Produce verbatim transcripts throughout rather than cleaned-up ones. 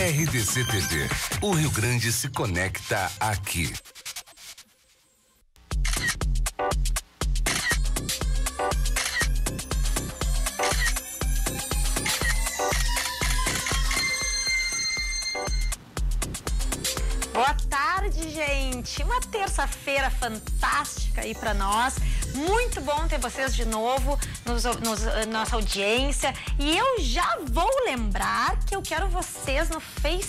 R D C T V. O Rio Grande se conecta aqui. Boa tarde, gente. Uma terça-feira fantástica aí pra nós. Muito bom ter vocês de novo nos, nos, nossa audiência. E eu já vou lembrar que eu quero vocês no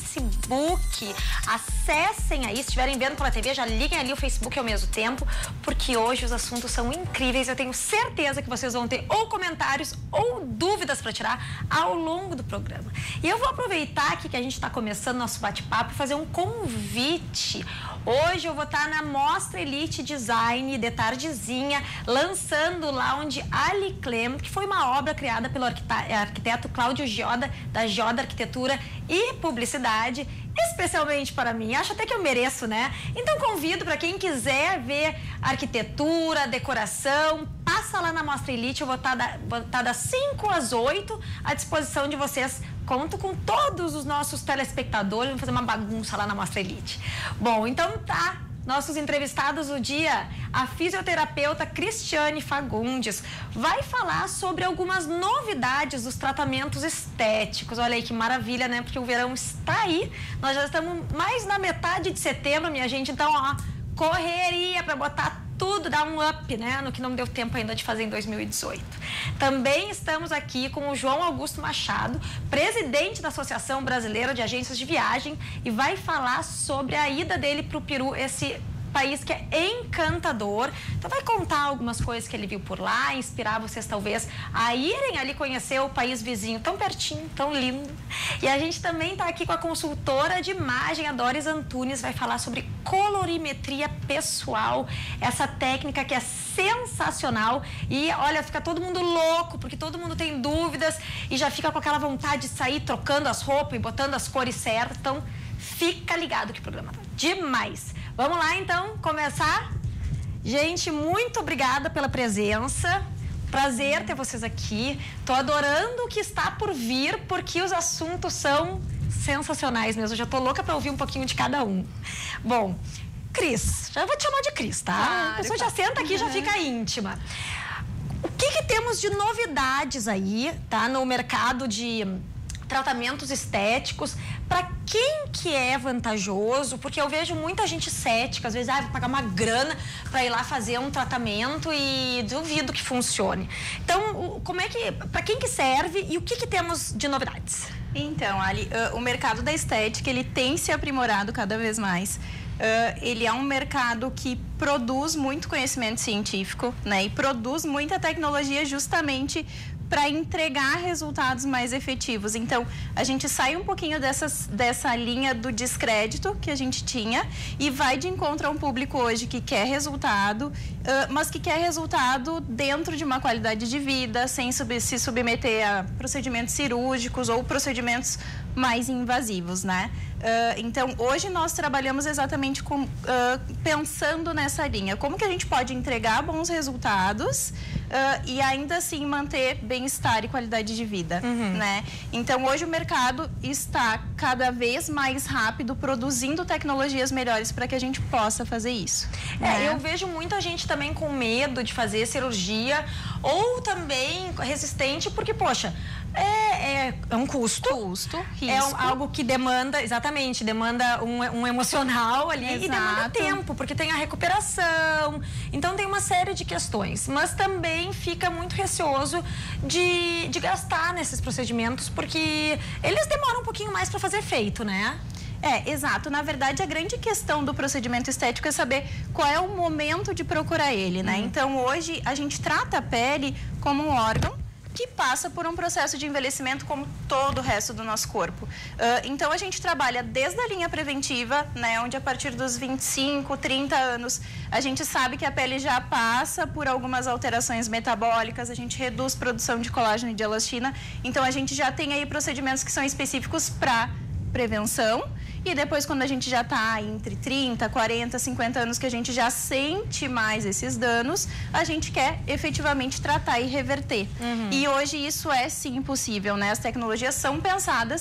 Facebook. Acessem aí, se estiverem vendo pela T V, já liguem ali o Facebook ao mesmo tempo, porque hoje os assuntos são incríveis. Eu tenho certeza que vocês vão ter ou comentários ou dúvidas para tirar ao longo do programa. E eu vou aproveitar aqui que a gente está começando nosso bate-papo e fazer um convite. Hoje eu vou estar na Mostra Elite Design de tardezinha, lançando lá onde Ali Clem, que foi uma obra criada pelo arquiteto Cláudio Gioda, da Gioda Arquitetura e Publicidade, especialmente para mim. Acho até que eu mereço, né? Então convido para quem quiser ver arquitetura, decoração, passa lá na Mostra Elite. Eu vou estar, da, vou estar das cinco às oito à disposição de vocês. Conto com todos os nossos telespectadores. Vamos fazer uma bagunça lá na Mostra Elite. Bom, então tá. Nossos entrevistados do dia, a fisioterapeuta Cristiane Fagundes vai falar sobre algumas novidades dos tratamentos estéticos. Olha aí que maravilha, né? Porque o verão está aí. Nós já estamos mais na metade de setembro, minha gente. Então, ó, correria para botar tudo, dar um up, né? No que não deu tempo ainda de fazer em dois mil e dezoito. Também estamos aqui com o João Augusto Machado, presidente da Associação Brasileira de Agências de Viagem, e vai falar sobre a ida dele para o Peru, esse país que é encantador. Então vai contar algumas coisas que ele viu por lá, inspirar vocês talvez a irem ali conhecer o país vizinho, tão pertinho, tão lindo. E a gente também está aqui com a consultora de imagem, a Doris Antunes, vai falar sobre colorimetria pessoal, essa técnica que é sensacional. E olha, fica todo mundo louco, porque todo mundo tem dúvidas e já fica com aquela vontade de sair trocando as roupas e botando as cores certas. Então fica ligado que o programa tá demais. Vamos lá, então, começar? Gente, muito obrigada pela presença. Prazer ter vocês aqui. Tô adorando o que está por vir, porque os assuntos são sensacionais mesmo. Eu já tô louca para ouvir um pouquinho de cada um. Bom, Cris, já vou te chamar de Cris, tá? Claro, a pessoa já senta aqui e já fica íntima. O que que temos de novidades aí, tá? No mercado de tratamentos estéticos, para quem que é vantajoso? Porque eu vejo muita gente cética, às vezes, ah, vou pagar uma grana para ir lá fazer um tratamento e duvido que funcione. Então, como é que, para quem que serve e o que que temos de novidades? Então, Ali, uh, o mercado da estética, ele tem se aprimorado cada vez mais. Uh, ele é um mercado que produz muito conhecimento científico, né? E produz muita tecnologia justamente para entregar resultados mais efetivos. Então, a gente sai um pouquinho dessas, dessa linha do descrédito que a gente tinha e vai de encontro a um público hoje que quer resultado, uh, mas que quer resultado dentro de uma qualidade de vida, sem sub, se submeter a procedimentos cirúrgicos ou procedimentos mais invasivos, né? Uh, então, hoje nós trabalhamos exatamente com, uh, pensando nessa linha. Como que a gente pode entregar bons resultados uh, e ainda assim manter bem-estar e qualidade de vida, uhum. né? Então, hoje o mercado está cada vez mais rápido, produzindo tecnologias melhores para que a gente possa fazer isso. É, né? Eu vejo muita gente também com medo de fazer cirurgia ou também resistente, porque, poxa, é, é, é um custo. Custo, risco. É um, algo que demanda, exatamente, demanda um, um emocional ali. Exato. E demanda tempo, porque tem a recuperação. Então tem uma série de questões. Mas também fica muito receoso de, de gastar nesses procedimentos, porque eles demoram um pouquinho mais para fazer efeito, né? É, exato. Na verdade, a grande questão do procedimento estético é saber qual é o momento de procurar ele, né? Uhum. Então, hoje, a gente trata a pele como um órgão que passa por um processo de envelhecimento como todo o resto do nosso corpo. Uh, então, a gente trabalha desde a linha preventiva, né, onde a partir dos vinte e cinco, trinta anos, a gente sabe que a pele já passa por algumas alterações metabólicas, a gente reduz produção de colágeno e de elastina, então a gente já tem aí procedimentos que são específicos para prevenção. E depois, quando a gente já está entre trinta, quarenta, cinquenta anos, que a gente já sente mais esses danos, a gente quer efetivamente tratar e reverter. Uhum. E hoje isso é sim possível, né? As tecnologias são pensadas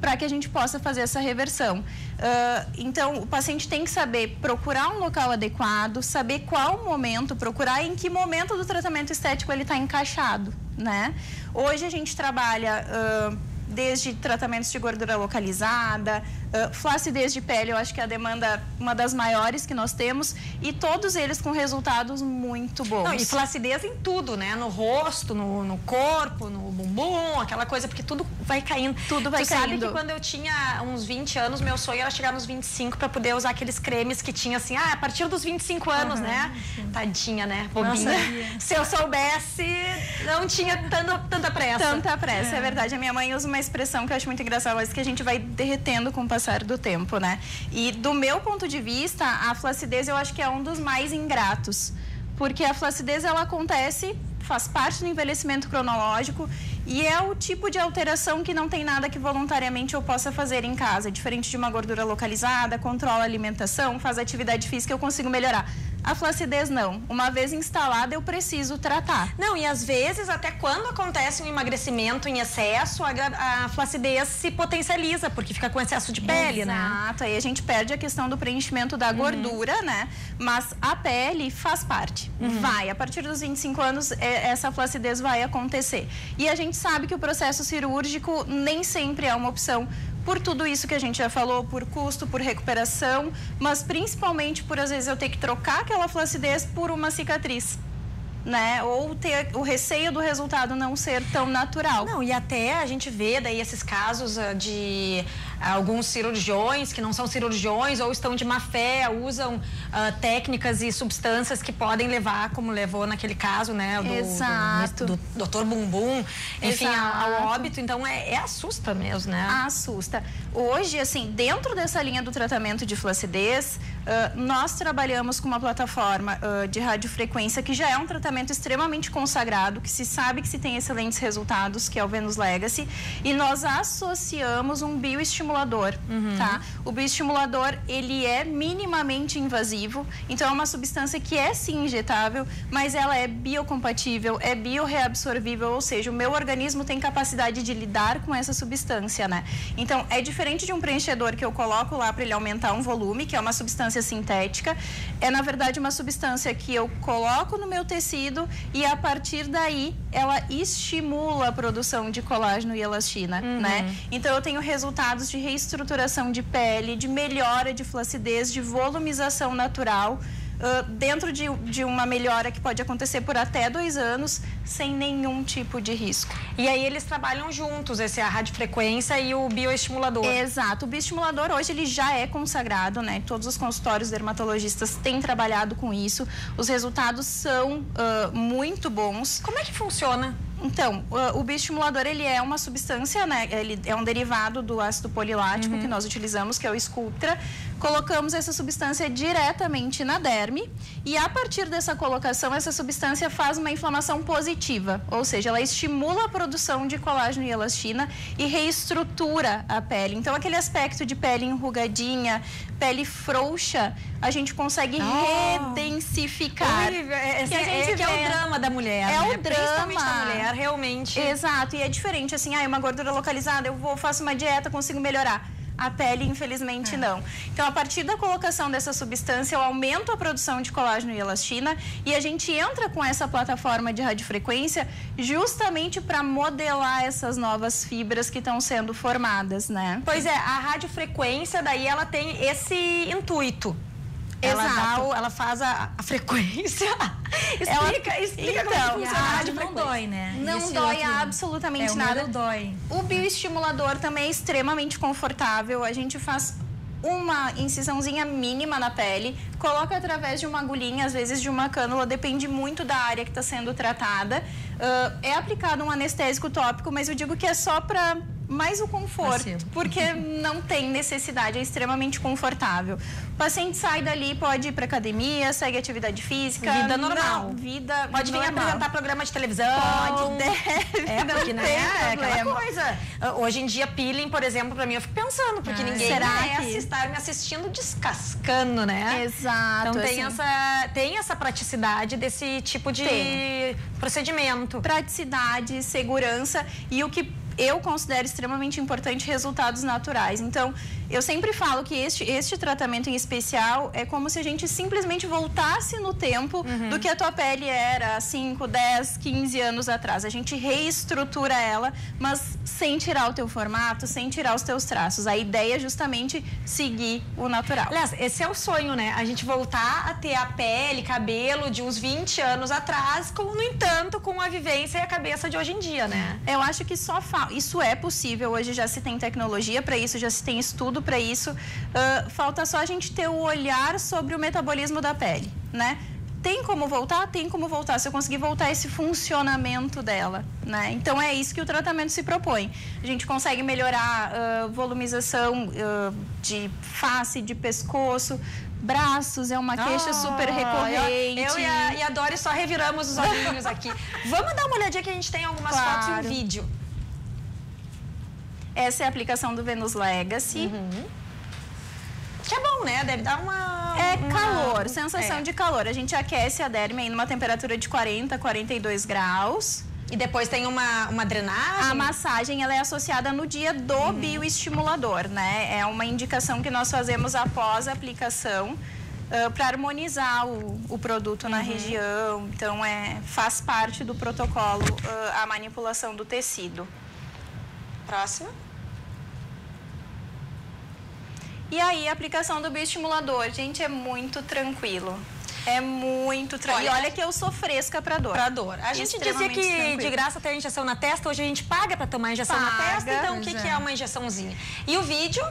para que a gente possa fazer essa reversão. Uh, então, o paciente tem que saber procurar um local adequado, saber qual o momento, procurar em que momento do tratamento estético ele está encaixado, né? Hoje a gente trabalha uh, desde tratamentos de gordura localizada, uh, flacidez de pele, eu acho que é a demanda, uma das maiores que nós temos, e todos eles com resultados muito bons. Não, e flacidez em tudo, né? No rosto, no, no corpo, no bumbum, aquela coisa, porque tudo vai caindo. Tudo vai tu caindo. Sabe que quando eu tinha uns vinte anos, meu sonho era chegar nos vinte e cinco para poder usar aqueles cremes que tinha assim, ah, a partir dos vinte e cinco anos, uhum, né? Sim. Tadinha, né? Bobinha. Se eu soubesse, não tinha tanta, tanta pressa. Tanta pressa, é. é verdade. A minha mãe usa uma expressão que eu acho muito engraçada, mas que a gente vai derretendo com o passar do tempo, né? E do meu ponto de vista, a flacidez eu acho que é um dos mais ingratos, porque a flacidez ela acontece, faz parte do envelhecimento cronológico e é o tipo de alteração que não tem nada que voluntariamente eu possa fazer em casa. Diferente de uma gordura localizada, controla a alimentação, faz atividade física, eu consigo melhorar. A flacidez não. Uma vez instalada, eu preciso tratar. Não, e às vezes, até quando acontece um emagrecimento em excesso, a, a flacidez se potencializa, porque fica com excesso de pele, Exato. né? Exato, aí a gente perde a questão do preenchimento da uhum. gordura, né? Mas a pele faz parte. Uhum. Vai, a partir dos vinte e cinco anos, essa flacidez vai acontecer. E a gente sabe que o processo cirúrgico nem sempre é uma opção, por tudo isso que a gente já falou, por custo, por recuperação, mas principalmente por, às vezes, eu ter que trocar aquela flacidez por uma cicatriz, né? Ou ter o receio do resultado não ser tão natural. Não, e até a gente vê daí esses casos uh, de uh, alguns cirurgiões que não são cirurgiões ou estão de má fé, usam uh, técnicas e substâncias que podem levar, como levou naquele caso, né? Do, Exato. Do, do doutor Bumbum, enfim, ao, ao óbito. Então, é, é assusta mesmo, né? Assusta. Hoje, assim, dentro dessa linha do tratamento de flacidez, uh, nós trabalhamos com uma plataforma uh, de radiofrequência que já é um tratamento extremamente consagrado, que se sabe que se tem excelentes resultados, que é o Venus Legacy, e nós associamos um bioestimulador, uhum. tá? O bioestimulador, ele é minimamente invasivo, então é uma substância que é sim injetável, mas ela é biocompatível, é biorreabsorvível, ou seja, o meu organismo tem capacidade de lidar com essa substância, né? Então, é diferente de um preenchedor que eu coloco lá para ele aumentar um volume, que é uma substância sintética, é na verdade uma substância que eu coloco no meu tecido e a partir daí ela estimula a produção de colágeno e elastina, uhum. né? Então eu tenho resultados de reestruturação de pele, de melhora de flacidez, de volumização natural, uh, dentro de, de uma melhora que pode acontecer por até dois anos, sem nenhum tipo de risco. E aí eles trabalham juntos, esse é a radiofrequência e o bioestimulador. Exato. O bioestimulador hoje ele já é consagrado, né? Todos os consultórios dermatologistas têm trabalhado com isso. Os resultados são uh, muito bons. Como é que funciona? Então, o, o bioestimulador, ele é uma substância, né? Ele é um derivado do ácido polilático uhum. que nós utilizamos, que é o Sculptra. Colocamos essa substância diretamente na derme e a partir dessa colocação, essa substância faz uma inflamação positiva, ou seja, ela estimula a produção de colágeno e elastina e reestrutura a pele. Então, aquele aspecto de pele enrugadinha, pele frouxa, a gente consegue oh. redensificar. Ui, é, que, a gente é, que é o drama da mulher, É né? o drama. Principalmente da mulher, realmente. Exato, e é diferente, assim, ah, uma gordura localizada, eu vou, faço uma dieta, consigo melhorar. A pele, infelizmente, é. não. Então, a partir da colocação dessa substância, eu aumento a produção de colágeno e elastina e a gente entra com essa plataforma de radiofrequência justamente para modelar essas novas fibras que estão sendo formadas, né? Pois é, a radiofrequência, daí ela tem esse intuito. Ela, dá o, ela faz a, a frequência. explica, ela, explica então, como é que funciona a rádio não dói, né? Não Esse dói outro, absolutamente é, nada. Não dói. O bioestimulador também é extremamente confortável. A gente faz uma incisãozinha mínima na pele, coloca através de uma agulhinha, às vezes de uma cânula, depende muito da área que está sendo tratada. Uh, é aplicado um anestésico tópico, mas eu digo que é só para mais o conforto, Passivo. porque não tem necessidade, é extremamente confortável. O paciente sai dali, pode ir para academia, segue atividade física. Vida normal. Não, vida Pode vir normal. apresentar programa de televisão. Pode, deve. É, porque, não né, tem é problema. aquela coisa. Hoje em dia, peeling, por exemplo, para mim, eu fico pensando, porque ah, ninguém será merece que... estar me assistindo descascando, né? Exato. Então tem, assim, essa, tem essa praticidade desse tipo de tem. procedimento. Praticidade, segurança e o que eu considero extremamente importante resultados naturais. Então, eu sempre falo que este, este tratamento em especial é como se a gente simplesmente voltasse no tempo uhum. do que a tua pele era há cinco, dez, quinze anos atrás. A gente reestrutura ela, mas sem tirar o teu formato, sem tirar os teus traços. A ideia é justamente seguir o natural. Aliás, esse é o sonho, né? A gente voltar a ter a pele, cabelo de uns vinte anos atrás, com, no entanto, com a vivência e a cabeça de hoje em dia, né? Eu acho que só fa... isso é possível. Hoje já se tem tecnologia para isso, já se tem estudo para isso. Uh, falta só a gente ter o olhar sobre o metabolismo da pele, né? Tem como voltar? Tem como voltar. Se eu conseguir voltar esse funcionamento dela, né? Então é isso que o tratamento se propõe. A gente consegue melhorar uh, volumização uh, de face, de pescoço, braços, é uma queixa oh, super recorrente. Eu, eu e, a, e a Dori só reviramos os olhinhos aqui. Vamos dar uma olhadinha que a gente tem algumas claro. fotos e um vídeo. Essa é a aplicação do Venus Legacy. Uhum. Que é bom, né? Deve dar uma... É uma... calor, sensação é. de calor. A gente aquece a derme em uma temperatura de quarenta, quarenta e dois graus. E depois tem uma, uma drenagem? A massagem, ela é associada no dia do uhum. bioestimulador, né? É uma indicação que nós fazemos após a aplicação uh, para harmonizar o, o produto uhum. na região. Então, é, faz parte do protocolo uh, a manipulação do tecido. Próxima. E aí, a aplicação do bioestimulador, gente, é muito tranquilo. É muito tranquilo. Olha, e olha que eu sou fresca pra dor. Pra dor. A gente dizia que tranquilo. de graça tem injeção na testa, hoje a gente paga pra tomar injeção paga, na testa, então o que, que é uma injeçãozinha? E o vídeo?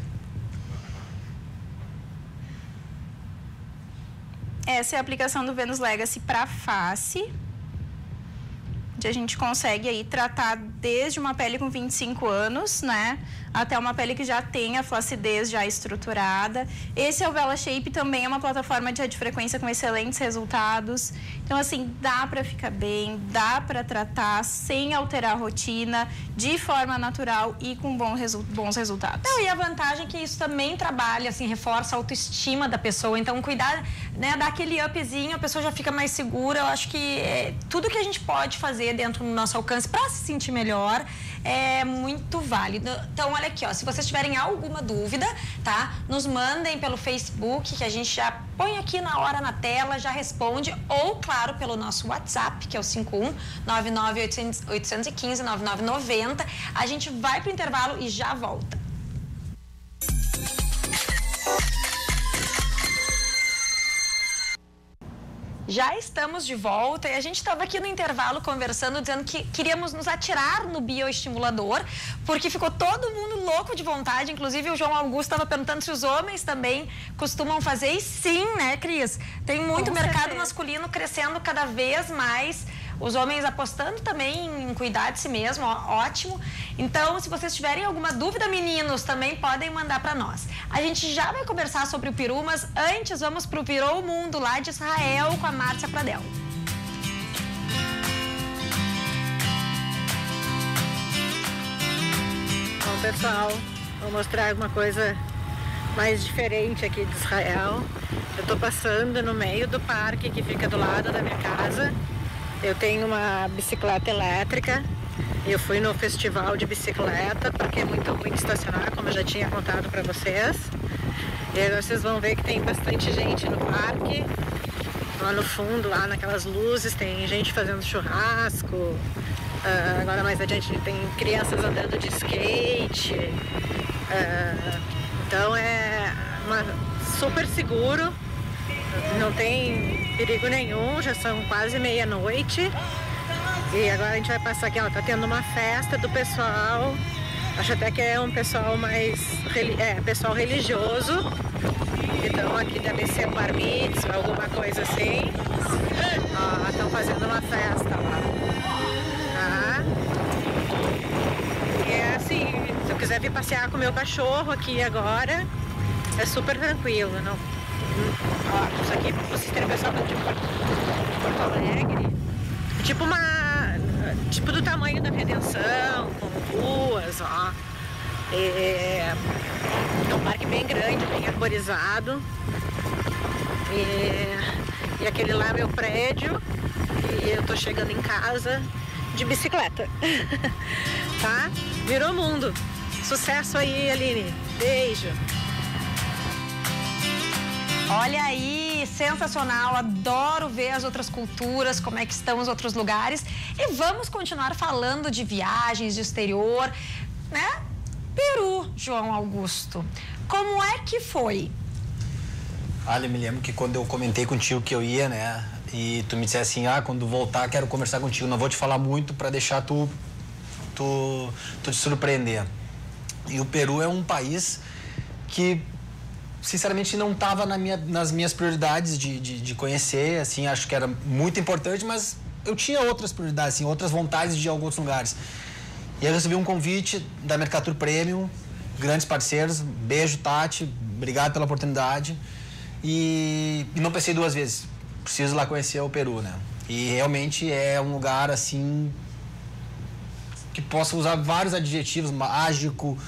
Essa é a aplicação do Venus Legacy pra face. Onde a gente consegue aí tratar desde uma pele com vinte e cinco anos, né? Até uma pele que já tem a flacidez já estruturada. Esse é o Vela Shape, também é uma plataforma de radiofrequência com excelentes resultados. Então, assim, dá pra ficar bem, dá pra tratar sem alterar a rotina, de forma natural e com bom resu bons resultados. Não, e a vantagem é que isso também trabalha, assim, reforça a autoestima da pessoa. Então, cuidar, né, dar aquele upzinho, a pessoa já fica mais segura. Eu acho que é, tudo que a gente pode fazer dentro do nosso alcance para se sentir melhor é muito válido. Então, olha aqui, ó, se vocês tiverem alguma dúvida, tá? Nos mandem pelo Facebook, que a gente já põe aqui na hora na tela, já responde, ou, claro, pelo nosso WhatsApp, que é o cinco um nove nove oito um cinco nove nove nove zero. A gente vai pro intervalo e já volta. Já estamos de volta e a gente estava aqui no intervalo conversando, dizendo que queríamos nos atirar no bioestimulador, porque ficou todo mundo louco de vontade. Inclusive o João Augusto estava perguntando se os homens também costumam fazer, e sim, né, Cris? Tem muito Com mercado certeza. masculino crescendo cada vez mais. Os homens apostando também em cuidar de si mesmo, ó, ótimo. Então, se vocês tiverem alguma dúvida, meninos, também podem mandar para nós. A gente já vai conversar sobre o peru, mas antes vamos pro Virou o Mundo, lá de Israel, com a Márcia Pradel. Bom, pessoal, vou mostrar alguma coisa mais diferente aqui de Israel. Eu tô passando no meio do parque que fica do lado da minha casa. Eu tenho uma bicicleta elétrica. Eu fui no festival de bicicleta, porque é muito ruim estacionar, como eu já tinha contado para vocês. E aí vocês vão ver que tem bastante gente no parque. Lá no fundo, lá naquelas luzes, tem gente fazendo churrasco. Uh, agora mais adiante tem crianças andando de skate. Uh, então é uma, super seguro. Não tem perigo nenhum, já são quase meia-noite. E agora a gente vai passar aqui, ó, tá tendo uma festa do pessoal. Acho até que é um pessoal mais, é, pessoal religioso. Então aqui deve ser um bar mitzvah, alguma coisa assim. Ó, estão fazendo uma festa lá. Tá? E é assim, se eu quiser vir passear com o meu cachorro aqui agora, é super tranquilo, não? Ó, isso aqui, vocês terem pessoal de Porto Alegre, tipo uma, tipo do tamanho da Redenção, com ruas, ó. É, é um parque bem grande, bem arborizado. E, e aquele lá é meu prédio, e eu tô chegando em casa. de bicicleta. Tá? Virou mundo. Sucesso aí, Aline. Beijo. Olha aí, sensacional, adoro ver as outras culturas, como é que estão os outros lugares. E vamos continuar falando de viagens, de exterior, né? Peru, João Augusto, como é que foi? Olha, eu me lembro que quando eu comentei contigo que eu ia, né? E tu me disse assim, ah, quando voltar quero conversar contigo, não vou te falar muito para deixar tu, tu, tu te surpreender. E o Peru é um país que sinceramente não estava na minha, nas minhas prioridades de, de, de conhecer, assim, acho que era muito importante, mas eu tinha outras prioridades, assim, outras vontades de ir a alguns lugares. E aí eu recebi um convite da Mercator Premium, grandes parceiros, beijo, Tati, obrigado pela oportunidade. E, e não pensei duas vezes, preciso lá conhecer o Peru, né? E realmente é um lugar, assim, que posso usar vários adjetivos, mágico,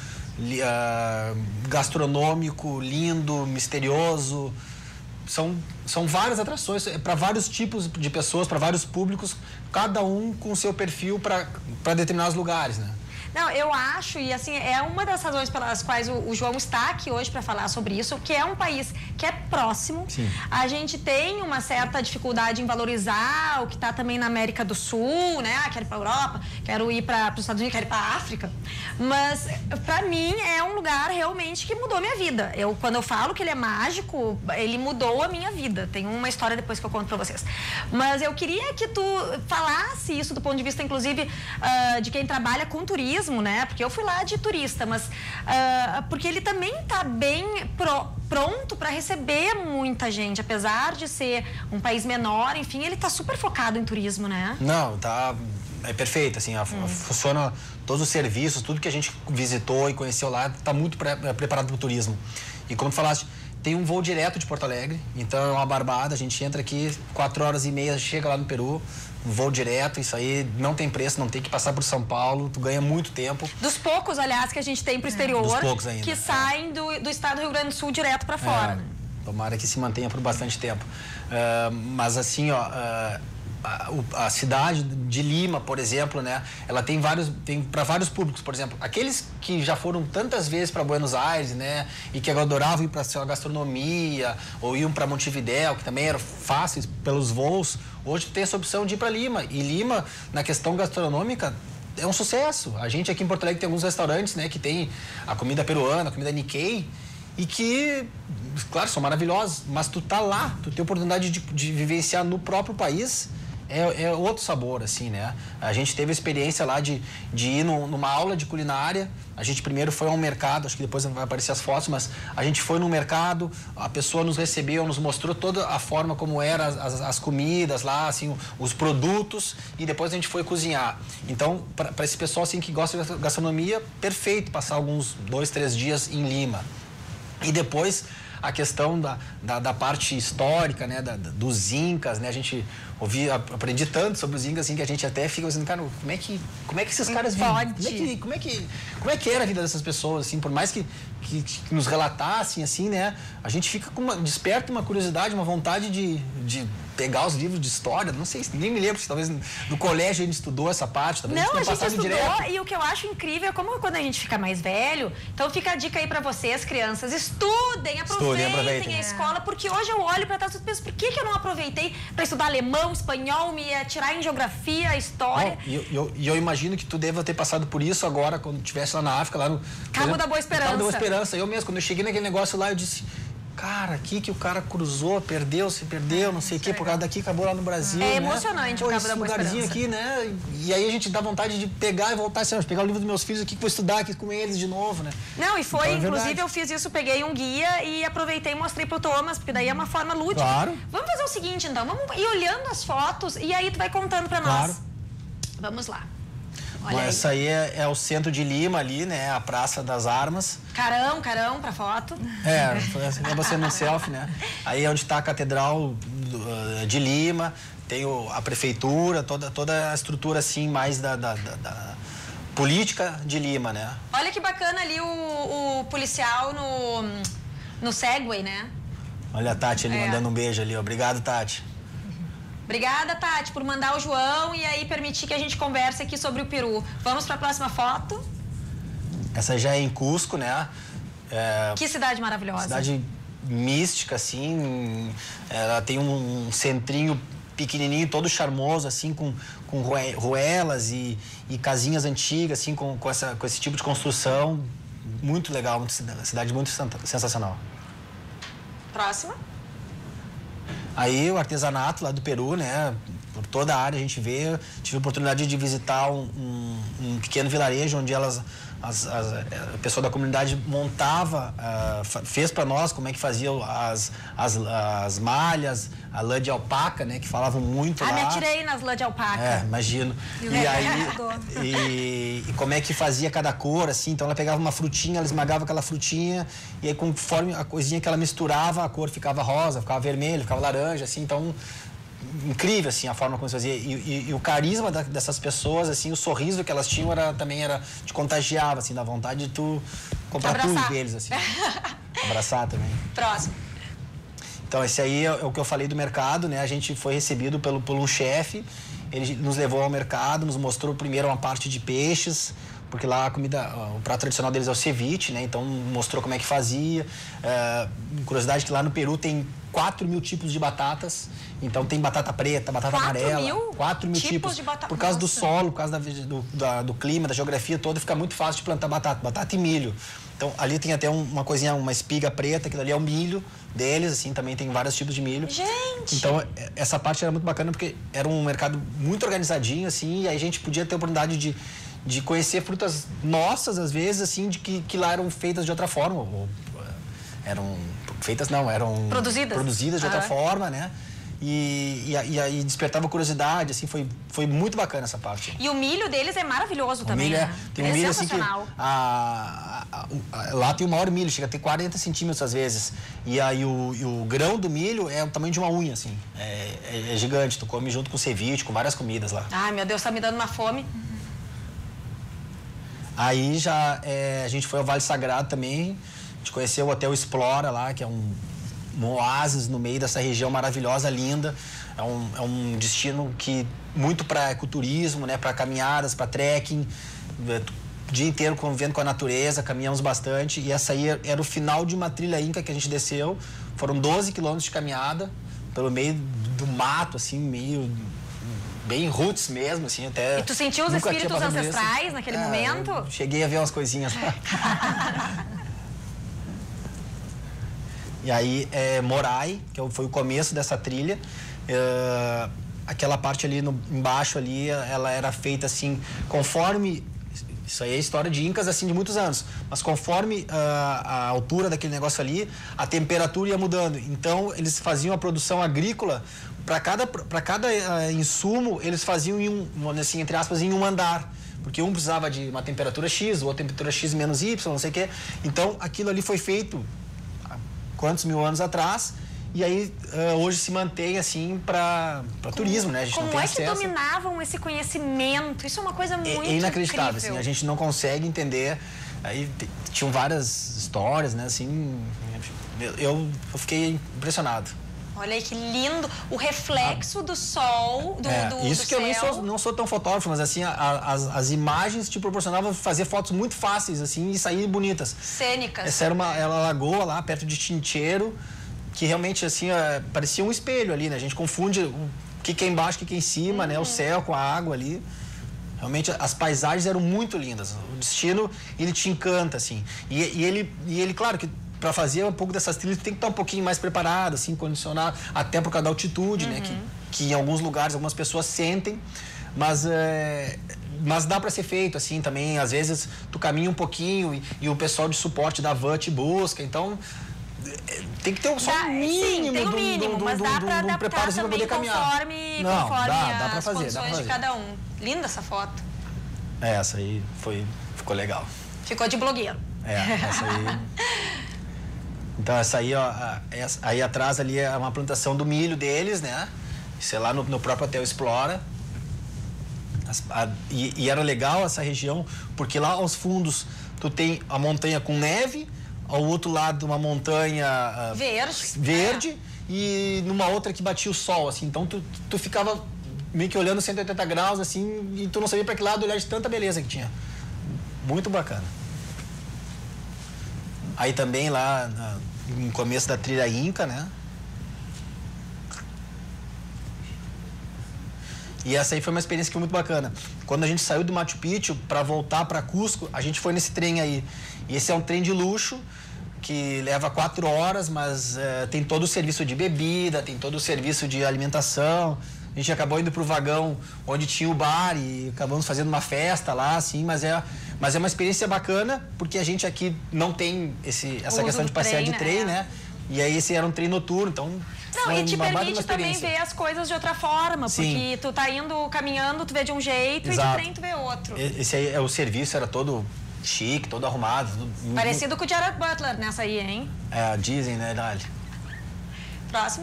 Uh, gastronômico, lindo, misterioso. São, são várias atrações para vários tipos de pessoas, para vários públicos, cada um com o seu perfil para determinados lugares, né? Não, eu acho, e assim, é uma das razões pelas quais o, o João está aqui hoje para falar sobre isso, que é um país que é próximo. Sim. A gente tem uma certa dificuldade em valorizar o que está também na América do Sul, né? Ah, quero ir para a Europa, quero ir para os Estados Unidos, quero ir para a África. Mas, para mim, é um lugar realmente que mudou minha vida. Eu, quando eu falo que ele é mágico, ele mudou a minha vida. Tem uma história depois que eu conto para vocês. Mas eu queria que tu falasse isso do ponto de vista, inclusive, uh, de quem trabalha com turismo, né? Porque eu fui lá de turista, mas uh, porque ele também está bem pro, pronto para receber muita gente, apesar de ser um país menor, enfim, ele está super focado em turismo, né? Não, tá, é perfeito, assim, a, hum. funciona todos os serviços, tudo que a gente visitou e conheceu lá, está muito pre, preparado para o turismo. E como tu falaste, tem um voo direto de Porto Alegre, então é uma barbada, a gente entra aqui, quatro horas e meia, chega lá no Peru, um voo direto, isso aí não tem preço, não tem que passar por São Paulo, tu ganha muito tempo. Dos poucos, aliás, que a gente tem pro exterior, Dos poucos ainda, que é. saem do, do estado do Rio Grande do Sul direto para fora. É, tomara que se mantenha por bastante tempo. Uh, mas assim, ó, uh, a, a cidade de Lima, por exemplo, né, ela tem vários, tem para vários públicos, por exemplo, aqueles que já foram tantas vezes para Buenos Aires, né, e que adoravam ir para a gastronomia, ou iam para Montevidéu, que também era fácil pelos voos. Hoje tem essa opção de ir para Lima. E Lima, na questão gastronômica, é um sucesso. A gente aqui em Porto Alegre tem alguns restaurantes, né, que tem a comida peruana, a comida Nikkei, e que, claro, são maravilhosos, mas tu tá lá, tu tem a oportunidade de, de vivenciar no próprio país, é, é outro sabor, assim, né? A gente teve a experiência lá de, de ir no, numa aula de culinária. A gente primeiro foi a um mercado, acho que depois vai aparecer as fotos, mas a gente foi no mercado, a pessoa nos recebeu, nos mostrou toda a forma como eram as, as, as comidas lá, assim, os produtos, e depois a gente foi cozinhar. Então, para esse pessoal assim, que gosta de gastronomia, perfeito passar alguns dois, três dias em Lima. E depois a questão da, da, da parte histórica, né, da, dos Incas, né, a gente ouvi, aprendi tanto sobre os Incas, assim, que a gente até fica assim, cara, como é que, como é que esses caras vivem? Como é que, como é que, como é que era a vida dessas pessoas, assim, por mais que, que, que nos relatassem, assim, né, a gente fica com uma, desperta uma curiosidade, uma vontade de, de pegar os livros de história, não sei, nem me lembro se talvez no colégio a gente estudou essa parte, talvez não, a gente, a gente estudou, direto. E o que eu acho incrível é como quando a gente fica mais velho, então fica a dica aí pra vocês, crianças, estudem, aproveitem, estudem, aproveitem. a escola, porque hoje eu olho pra trás e penso, por que que eu não aproveitei pra estudar alemão, espanhol, me atirar em geografia, história? E eu, eu, eu imagino que tu deva ter passado por isso agora, quando estivesse lá na África, lá no... Cabo exemplo, da Boa Esperança. Cabo da Boa Esperança. Eu mesmo, quando eu cheguei naquele negócio lá, eu disse... Cara, aqui que o cara cruzou, perdeu, se perdeu, não sei o quê, por causa daqui acabou lá no Brasil. É né? emocionante. Pô, o Cabo da Boa lugarzinho aqui, né? E aí a gente dá vontade de pegar e voltar, assim, pegar o livro dos meus filhos aqui, que vou estudar aqui com eles de novo, né? Não, e foi, então, é inclusive verdade. eu fiz isso, peguei um guia e aproveitei e mostrei pro Thomas, porque daí é uma forma lúdica. Claro. Vamos fazer o seguinte, então, vamos ir olhando as fotos e aí tu vai contando pra nós. Claro. Vamos lá. Olha Bom, aí. Essa aí é, é o centro de Lima ali, né? A Praça das Armas. Carão, carão pra foto. É, é você no selfie, né? Aí é onde está a Catedral de Lima, tem o, a prefeitura, toda, toda a estrutura assim, mais da, da, da, da política de Lima, né? Olha que bacana ali o, o policial no, no Segway, né? Olha a Tati ali é. mandando um beijo ali. Obrigado, Tati. Obrigada, Tati, por mandar o João e aí permitir que a gente converse aqui sobre o peru. Vamos para a próxima foto. Essa já é em Cusco, né? É... Que cidade maravilhosa. Cidade mística, assim. Ela tem um centrinho pequenininho, todo charmoso, assim, com, com ruelas e, e casinhas antigas, assim, com, com, essa, com esse tipo de construção. Muito legal, muito, cidade muito sensacional. Próxima. Aí o artesanato lá do Peru, né? Por toda a área a gente vê. Tive a oportunidade de visitar um, um, um pequeno vilarejo onde elas, as, as, a pessoa da comunidade montava, uh, fez para nós como é que fazia as, as, as malhas, a lã de alpaca, né? Que falavam muito ah, lá. Ah, me atirei nas lã de alpaca. É, imagino. E aí, e, e como é que fazia cada cor, assim. Então ela pegava uma frutinha, ela esmagava aquela frutinha e aí conforme a coisinha que ela misturava, a cor ficava rosa, ficava vermelho, ficava laranja, assim. Então, incrível, assim, a forma como se fazia. E, e, e o carisma da, dessas pessoas, assim, o sorriso que elas tinham era, também era, te contagiava, assim, da vontade de tu comprar Abraçar. tudo deles, assim. Abraçar também. Próximo. Então, esse aí é o que eu falei do mercado, né? A gente foi recebido pelo, por um chefe, ele nos levou ao mercado, nos mostrou primeiro uma parte de peixes, porque lá a comida, o prato tradicional deles é o ceviche, né? Então, mostrou como é que fazia. É, curiosidade que lá no Peru tem quatro mil tipos de batatas. Então, tem batata preta, batata amarela. Mil quatro mil tipos. tipos de batata. Por causa Nossa. do solo, por causa da, do, da, do clima, da geografia toda, fica muito fácil de plantar batata. Batata e milho. Então, ali tem até um, uma coisinha, uma espiga preta, aquilo ali é o milho deles, assim, também tem vários tipos de milho. Gente! Então, essa parte era muito bacana, porque era um mercado muito organizadinho, assim, e aí a gente podia ter a oportunidade de, de conhecer frutas nossas, às vezes, assim, de que, que lá eram feitas de outra forma. Ou, eram feitas, não, eram... Produzidas? Produzidas de outra ah. forma, né? E, e, e aí despertava curiosidade, assim, foi, foi muito bacana essa parte. E o milho deles é maravilhoso O também, milho é, né? tem um é milho assim que sensacional. a, a, a, lá tem o maior milho, chega a ter quarenta centímetros às vezes. E aí o, e o grão do milho é o tamanho de uma unha, assim. É, é, é gigante, tu come junto com ceviche, com várias comidas lá. Ai, meu Deus, tá me dando uma fome. Aí já é, a gente foi ao Vale Sagrado também, a gente conheceu o Hotel Explora lá, que é um, um oásis no meio dessa região maravilhosa, linda. É um, é um destino que muito para ecoturismo, né, para caminhadas, para trekking, o dia inteiro convivendo com a natureza, caminhamos bastante. E essa aí era o final de uma trilha inca que a gente desceu. Foram doze quilômetros de caminhada pelo meio do mato, assim, meio bem roots mesmo, assim, até... E tu sentiu os espíritos ancestrais isso. naquele é, momento? Cheguei a ver umas coisinhas lá. E aí, é, Morai, que foi o começo dessa trilha, é, aquela parte ali no, embaixo ali, ela era feita assim, conforme... Isso aí é história de incas, assim, de muitos anos. Mas conforme uh, a altura daquele negócio ali, a temperatura ia mudando. Então, eles faziam a produção agrícola, para cada, para cada uh, insumo, eles faziam, em um, assim, entre aspas, em um andar. Porque um precisava de uma temperatura X, o outro temperatura X menos Y, não sei o quê. Então, aquilo ali foi feito há quantos mil anos atrás, e aí uh, hoje se mantém assim para turismo, né? A gente Como não tem é que acesso. dominavam esse conhecimento? Isso é uma coisa muito É, é inacreditável, incrível. assim, a gente não consegue entender. Aí tinham várias histórias, né? Assim, eu, eu fiquei impressionado. Olha aí que lindo, o reflexo do sol, do, É, do, isso do que eu nem céu. sou, não sou tão fotógrafo, mas assim, a, a, as, as imagens te proporcionavam fazer fotos muito fáceis, assim, e sair bonitas. Cênicas. Essa era uma, era uma lagoa lá, perto de Tincheiro, que realmente, assim, é, parecia um espelho ali, né? A gente confunde o que, que é embaixo, o que, que é em cima, uhum. né? O céu com a água ali. Realmente, as paisagens eram muito lindas. O destino, ele te encanta, assim. E, e, ele, e ele, claro, que para fazer um pouco dessas trilhas, tem que estar um pouquinho mais preparado, assim, condicionar, até por causa da altitude, uhum. né? Que, que em alguns lugares, algumas pessoas sentem, mas... É, mas dá para ser feito, assim, também. Às vezes, tu caminha um pouquinho e, e o pessoal de suporte da van te busca, então... Tem que ter um só dá, mínimo, sim, tem um mínimo, do, do, mas do, dá do, para do adaptar assim também conforme, Não, conforme dá, as dá pra fazer, condições dá pra fazer. de cada um. Linda essa foto. É, essa aí foi, ficou legal. Ficou de blogueiro. É, essa aí... Então, essa aí, ó, essa, aí atrás ali é uma plantação do milho deles, né? Isso é lá no, no próprio Hotel Explora. As, a, e, e era legal essa região, porque lá aos fundos tu tem a montanha com neve, ao outro lado uma montanha uh, verde, verde é. e numa outra que batia o sol, assim. Então tu, tu ficava meio que olhando cento e oitenta graus, assim, e tu não sabia para que lado olhar de tanta beleza que tinha. Muito bacana. Aí também lá na, no começo da trilha Inca, né? E essa aí foi uma experiência que foi muito bacana. Quando a gente saiu do Machu Picchu para voltar para Cusco, a gente foi nesse trem aí. E esse é um trem de luxo que leva quatro horas, mas é, tem todo o serviço de bebida, tem todo o serviço de alimentação. A gente acabou indo pro vagão onde tinha o bar e acabamos fazendo uma festa lá, assim, mas é, mas é uma experiência bacana, porque a gente aqui não tem esse, essa questão de passear de trem, né? E aí esse era um trem noturno, então... Não, e te permite também ver as coisas de outra forma, Sim. porque tu tá indo caminhando, tu vê de um jeito, Exato. E de trem tu vê outro. Esse aí, o serviço era todo chique, todo arrumado. Tudo... Parecido com o Gerard Butler nessa aí, hein? É, dizem, né, Dali? Próximo.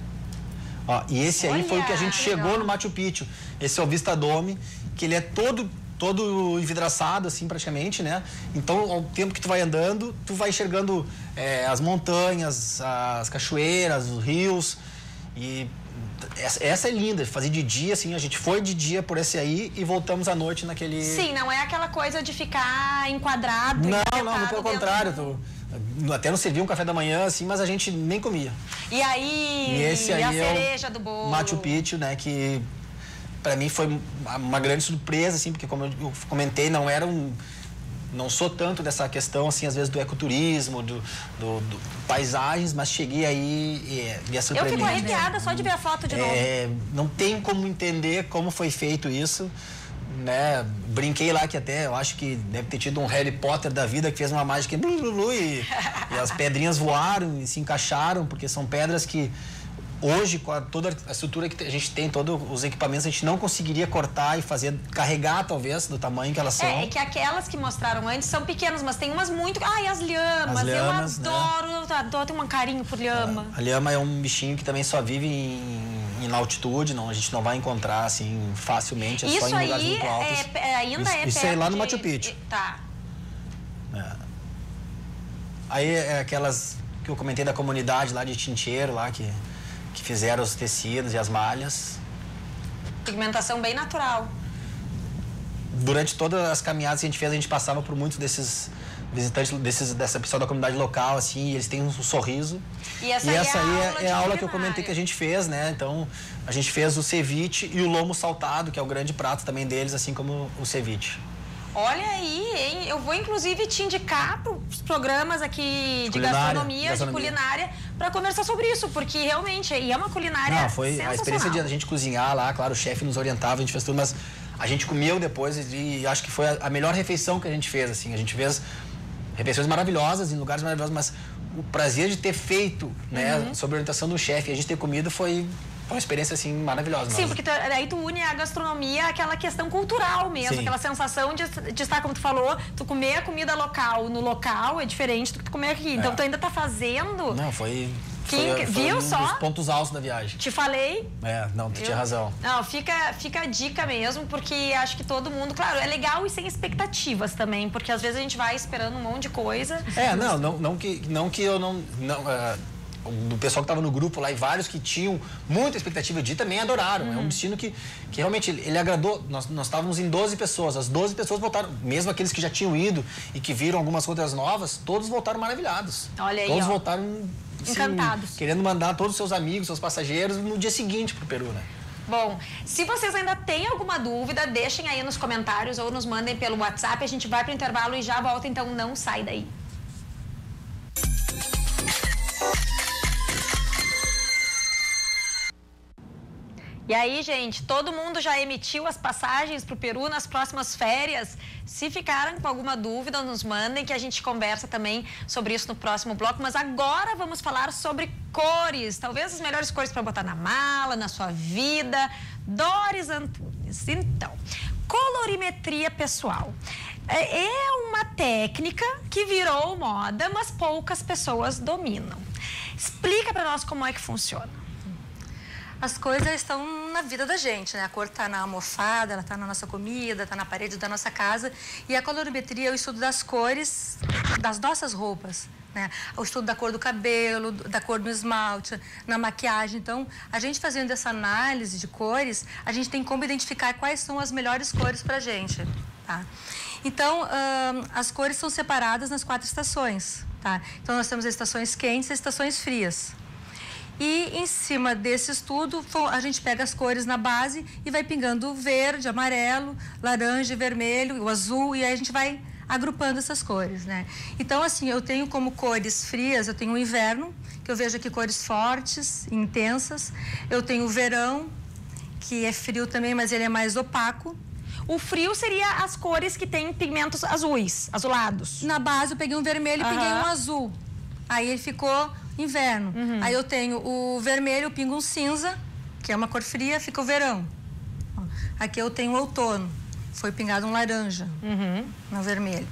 Ó, e esse aí Olha, foi o que a gente chegou legal. no Machu Picchu. Esse é o Vista Dome, que ele é todo... todo envidraçado, assim, praticamente, né? Então, ao tempo que tu vai andando, tu vai enxergando é, as montanhas, as cachoeiras, os rios. E essa, essa é linda, fazer de dia, assim, a gente foi de dia por esse aí e voltamos à noite naquele... Sim, não é aquela coisa de ficar enquadrado. Não, não, não, pelo contrário. Tu, até não servia um café da manhã, assim, mas a gente nem comia. E aí, e esse aí e a é cereja do bolo. Machu Picchu, né, que... Para mim foi uma grande surpresa, assim, porque como eu comentei, não era um... Não sou tanto dessa questão, assim, às vezes do ecoturismo, do, do, do paisagens, mas cheguei aí e, e é surpreendente. Eu fico arrepiada só de ver a foto de é, novo. Não tem como entender como foi feito isso, né? Brinquei lá que até, eu acho que deve ter tido um Harry Potter da vida que fez uma mágica e, e as pedrinhas voaram e se encaixaram, porque são pedras que... Hoje, com a, toda a estrutura que a gente tem, todos os equipamentos, a gente não conseguiria cortar e fazer, carregar talvez, do tamanho que elas são. É, é que aquelas que mostraram antes são pequenas, mas tem umas muito... Ai, as lhamas, As lhamas, eu adoro, né? eu adoro, tenho um carinho por lhama. A, a lhama é um bichinho que também só vive em, em altitude, não, a gente não vai encontrar assim facilmente, é isso só em lugares aí muito altos. É, ainda isso, é Isso perto é lá no de... Machu Picchu. Tá. É. Aí é aquelas que eu comentei da comunidade lá de Tincheiro, lá que... que fizeram os tecidos e as malhas. Pigmentação bem natural. Durante todas as caminhadas que a gente fez, a gente passava por muitos desses visitantes, desses, dessa pessoal da comunidade local, assim, e eles têm um sorriso. E essa, e aí essa é aí a é, aula, é a aula que eu comentei que a gente fez, né? Então, a gente fez o ceviche e o lomo saltado, que é o grande prato também deles, assim como o ceviche. Olha aí, hein? Eu vou inclusive te indicar para os programas aqui de Culinária, gastronomia, gastronomia, de culinária, para conversar sobre isso, porque realmente e é uma culinária Não, foi a experiência de a gente cozinhar lá, claro, o chefe nos orientava, a gente fez tudo, mas a gente comeu depois e, e acho que foi a, a melhor refeição que a gente fez, assim. A gente fez refeições maravilhosas, em lugares maravilhosos, mas o prazer de ter feito, né, Uhum. sob a orientação do chefe, e a gente ter comido foi... Foi uma experiência, assim, maravilhosa. Sim, mas... porque tu, aí tu une a gastronomia àquela questão cultural mesmo, Sim. aquela sensação de, de estar, como tu falou, tu comer a comida local no local é diferente do que tu comer aqui. Então, É. tu ainda tá fazendo... Não, foi... Que, foi, foi viu um só? dos pontos altos da viagem. Te falei... É, não, tu Eu- tinha razão. Não, fica, fica a dica mesmo, porque acho que todo mundo... Claro, é legal e sem expectativas também, porque às vezes a gente vai esperando um monte de coisa. É, não, não, não, que, não que eu não... não é, do pessoal que estava no grupo lá e vários que tinham muita expectativa de ir também adoraram. Uhum. É um destino que, que realmente ele, ele agradou. Nós, nós estávamos em doze pessoas. As doze pessoas voltaram, mesmo aqueles que já tinham ido e que viram algumas outras novas, todos voltaram maravilhados. Olha aí, Todos ó. voltaram assim, Encantados. querendo mandar todos os seus amigos, seus passageiros no dia seguinte pro Peru, né? Bom, se vocês ainda têm alguma dúvida, deixem aí nos comentários ou nos mandem pelo WhatsApp. A gente vai pro intervalo e já volta, então não sai daí. E aí, gente, todo mundo já emitiu as passagens para o Peru nas próximas férias? Se ficaram com alguma dúvida, nos mandem que a gente conversa também sobre isso no próximo bloco. Mas agora vamos falar sobre cores, talvez as melhores cores para botar na mala, na sua vida. Doris Antunes. Então, colorimetria pessoal. É uma técnica que virou moda, mas poucas pessoas dominam. Explica para nós como é que funciona. As coisas estão na vida da gente, né? A cor está na almofada, ela está na nossa comida, está na parede da nossa casa. E a colorimetria é o estudo das cores das nossas roupas, né? O estudo da cor do cabelo, da cor do esmalte, na maquiagem. Então, a gente fazendo essa análise de cores, a gente tem como identificar quais são as melhores cores pra gente, tá? Então, hum, as cores são separadas nas quatro estações, tá? Então, nós temos as estações quentes e as estações frias. E em cima desse estudo, a gente pega as cores na base e vai pingando o verde, amarelo, laranja, vermelho, o azul, e aí a gente vai agrupando essas cores, né? Então, assim, eu tenho como cores frias, eu tenho o inverno, que eu vejo aqui cores fortes, intensas. Eu tenho o verão, que é frio também, mas ele é mais opaco. O frio seria as cores que têm pigmentos azuis, azulados. Na base eu peguei um vermelho e Uhum. peguei um azul. Aí ele ficou inverno. Uhum. Aí eu tenho o vermelho, eu pingo um cinza, que é uma cor fria, fica o verão. Aqui eu tenho o outono. Foi pingado um laranja, uhum, no vermelho.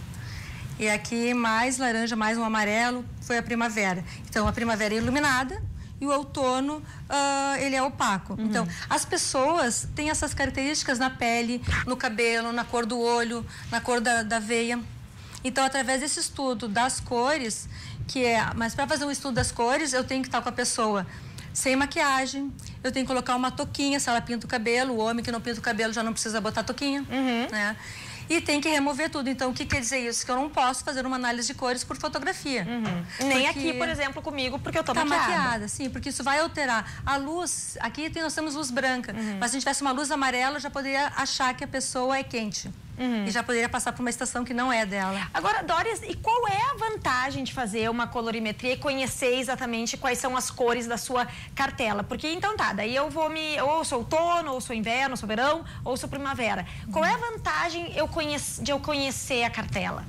E aqui mais laranja, mais um amarelo, foi a primavera. Então, a primavera é iluminada e o outono, uh, ele é opaco. Uhum. Então, as pessoas têm essas características na pele, no cabelo, na cor do olho, na cor da, da veia. Então, através desse estudo das cores, que é... Mas para fazer um estudo das cores, eu tenho que estar com a pessoa sem maquiagem, eu tenho que colocar uma touquinha, se ela pinta o cabelo, o homem que não pinta o cabelo já não precisa botar touquinha, uhum, né? E tem que remover tudo. Então, o que quer dizer isso? Que eu não posso fazer uma análise de cores por fotografia. Uhum. Nem aqui, por exemplo, comigo, porque eu tô tá maquiada. maquiada, sim, porque isso vai alterar. A luz, aqui tem, nós temos luz branca, uhum, mas se a gente tivesse uma luz amarela, eu já poderia achar que a pessoa é quente. Uhum. E já poderia passar por uma estação que não é dela. Agora, Doris, e qual é a vantagem de fazer uma colorimetria e conhecer exatamente quais são as cores da sua cartela? Porque, então tá, daí eu vou me... Ou sou outono, ou sou inverno, ou sou verão, ou sou primavera. Uhum. Qual é a vantagem eu conhece, de eu conhecer a cartela?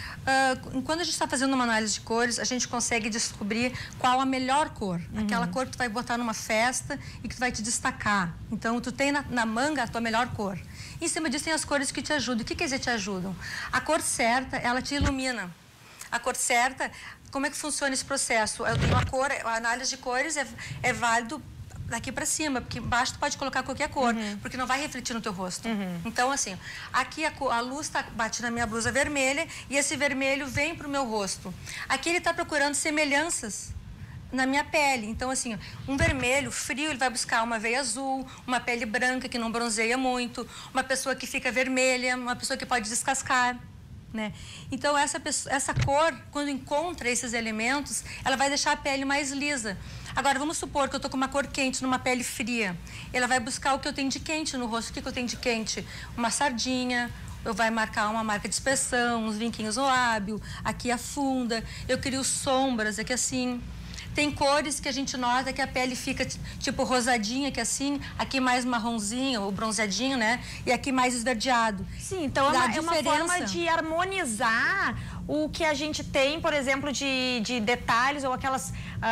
Uh, quando a gente está fazendo uma análise de cores, a gente consegue descobrir qual a melhor cor. Uhum. Aquela cor que tu vai botar numa festa e que tu vai te destacar. Então, tu tem na, na manga a tua melhor cor. Em cima disso tem as cores que te ajudam. O que quer dizer te ajudam? A cor certa, ela te ilumina. A cor certa, como é que funciona esse processo? Eu tenho a cor, a análise de cores é, é válido daqui para cima, porque embaixo tu pode colocar qualquer cor, uhum, porque não vai refletir no teu rosto. Uhum. Então, assim, aqui a, a luz tá, bate na minha blusa vermelha e esse vermelho vem pro meu rosto. Aqui ele está procurando semelhanças na minha pele. Então, assim, um vermelho frio, ele vai buscar uma veia azul, uma pele branca que não bronzeia muito, uma pessoa que fica vermelha, uma pessoa que pode descascar, né? Então, essa, essa cor, quando encontra esses elementos, ela vai deixar a pele mais lisa. Agora, vamos supor que eu tô com uma cor quente numa pele fria. Ela vai buscar o que eu tenho de quente no rosto. O que, que eu tenho de quente? Uma sardinha, eu vai marcar uma marca de expressão, uns vinquinhos no lábio, aqui afunda, eu crio sombras, aqui assim. Tem cores que a gente nota que a pele fica tipo rosadinha, que assim, aqui mais marronzinho ou bronzeadinho, né? E aqui mais esverdeado. Sim, então é uma, é uma forma de harmonizar o que a gente tem, por exemplo, de, de detalhes ou aquelas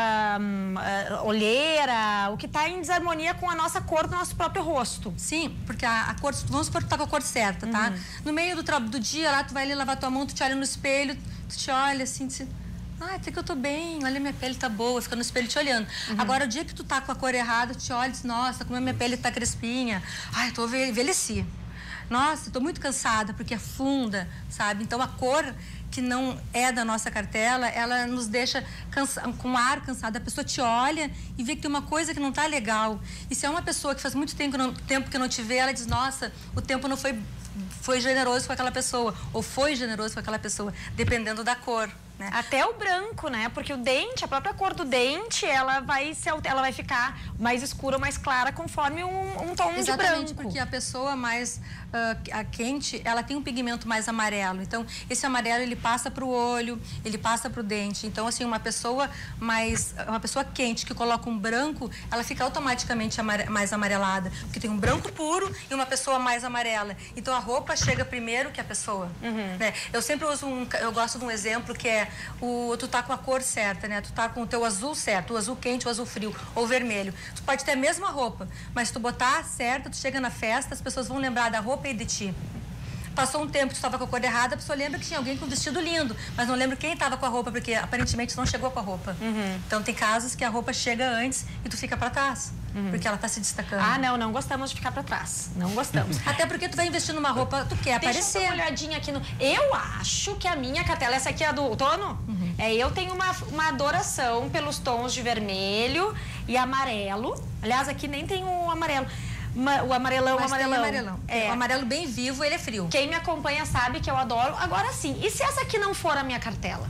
um, uh, olheira, o que está em desarmonia com a nossa cor do nosso próprio rosto. Sim, porque a, a cor, vamos supor que tu tá com a cor certa, tá? Uhum. No meio do, do dia lá, tu vai ali lavar tua mão, tu te olha no espelho, tu te olha assim, tu... Ah, até que eu tô bem, olha, minha pele tá boa, fica no espelho te olhando. Uhum. Agora, o dia que tu tá com a cor errada, tu te olha e diz, nossa, como a minha pele tá crespinha. Ai, eu tô envelheci. Nossa, eu tô muito cansada, porque afunda, sabe? Então, a cor que não é da nossa cartela, ela nos deixa cansa com ar cansado. A pessoa te olha e vê que tem uma coisa que não tá legal. E se é uma pessoa que faz muito tempo que não, tempo que não te vê, ela diz, nossa, o tempo não foi, foi generoso com aquela pessoa, ou foi generoso com aquela pessoa, dependendo da cor. Né? Até o branco, né? Porque o dente, a própria cor do dente, ela vai, se, ela vai ficar mais escura ou mais clara conforme um, um tom Exatamente, de branco. Exatamente, porque a pessoa mais uh, a quente, ela tem um pigmento mais amarelo. Então, esse amarelo, ele passa para o olho, ele passa para o dente. Então, assim, uma pessoa mais, uma pessoa quente que coloca um branco, ela fica automaticamente amare, mais amarelada. Porque tem um branco puro e uma pessoa mais amarela. Então, a roupa chega primeiro que a pessoa. Uhum. Né? Eu sempre uso um, eu gosto de um exemplo que é o, tu tá com a cor certa, né? Tu tá com o teu azul certo, o azul quente, o azul frio, ou vermelho. Tu pode ter a mesma roupa, mas se tu botar certa, tu chega na festa, as pessoas vão lembrar da roupa e de ti. Passou um tempo que tu estava com a cor errada, a pessoa lembra que tinha alguém com um vestido lindo, mas não lembra quem estava com a roupa, porque aparentemente não chegou com a roupa. Uhum. Então tem casos que a roupa chega antes e tu fica para trás, uhum. porque ela está se destacando. Ah, não, não gostamos de ficar para trás. Não gostamos. Até porque tu vai investir numa roupa, tu quer Deixa aparecer. Eu dar uma olhadinha aqui no... Eu acho que a minha cartela, essa aqui é a do outono, uhum. é, eu tenho uma, uma adoração pelos tons de vermelho e amarelo. Aliás, aqui nem tem o amarelo. O amarelão, Mas o amarelão. Tem amarelão. É. O amarelo bem vivo, ele é frio. Quem me acompanha sabe que eu adoro. Agora sim, e se essa aqui não for a minha cartela?